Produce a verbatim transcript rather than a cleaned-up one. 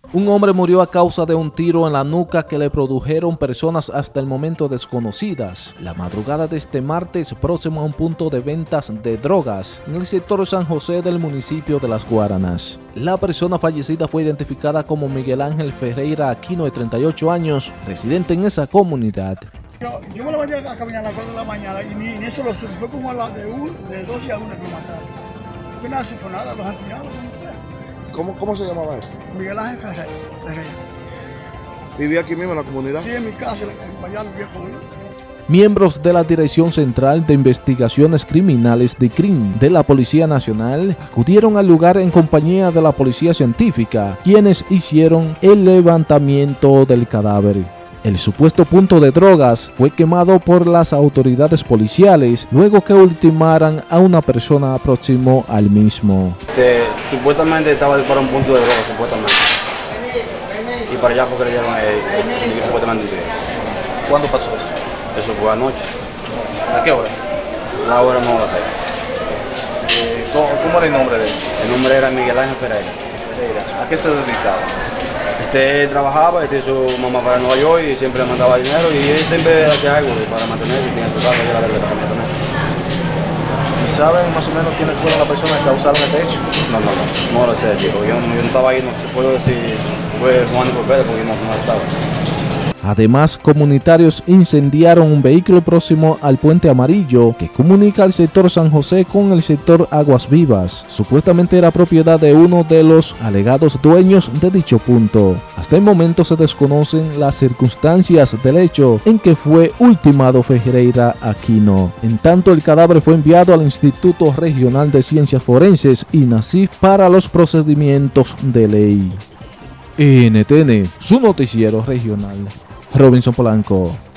Un hombre murió a causa de un tiro en la nuca que le produjeron personas hasta el momento desconocidas la madrugada de este martes próximo a un punto de ventas de drogas en el sector San José del municipio de Las Guaranas. La persona fallecida fue identificada como Miguel Ángel Ferreira Aquino, de treinta y ocho años, residente en esa comunidad. Yo, yo me levanté a caminar a las cuatro de la mañana y ni, ni eso lo sé, fue como a las de, un, de doce a una que mataron. No nada, sin por nada, los han tirado. ¿Cómo, ¿Cómo se llamaba eso? Miguel Ángel Ferreira. ¿Vivía aquí mismo en la comunidad? Sí, en mi casa, allá vivía con él. Miembros de la Dirección Central de Investigaciones Criminales de C R I M de la Policía Nacional acudieron al lugar en compañía de la Policía Científica, quienes hicieron el levantamiento del cadáver. El supuesto punto de drogas fue quemado por las autoridades policiales luego que ultimaran a una persona próximo al mismo. Este, supuestamente estaba para un punto de drogas, supuestamente. Y para allá fue que le dieron el, supuestamente un tiro. ¿Cuándo pasó eso? Eso fue anoche. ¿A qué hora? La hora no lo sé. Eh, ¿cómo, ¿Cómo era el nombre de él? El nombre era Miguel Ángel Ferreira. ¿A qué se dedicaba? Este, él trabajaba, este, su mamá para Nueva York y siempre le mandaba dinero y él siempre hacía algo para mantenerse y en su casa y la verdad también. ¿Y saben más o menos quiénes fueron las personas que causaron este hecho? No, no, no, no lo sé, chico. Yo, yo no estaba ahí, no se puedo decir fue Juan y Pérez porque no, no estaba. Además, comunitarios incendiaron un vehículo próximo al Puente Amarillo que comunica el sector San José con el sector Aguas Vivas. Supuestamente era propiedad de uno de los alegados dueños de dicho punto. Hasta el momento se desconocen las circunstancias del hecho en que fue ultimado Ferreira Aquino. En tanto, el cadáver fue enviado al Instituto Regional de Ciencias Forenses I N A C I F para los procedimientos de ley. N T N, su noticiero regional. Robinson Polanco.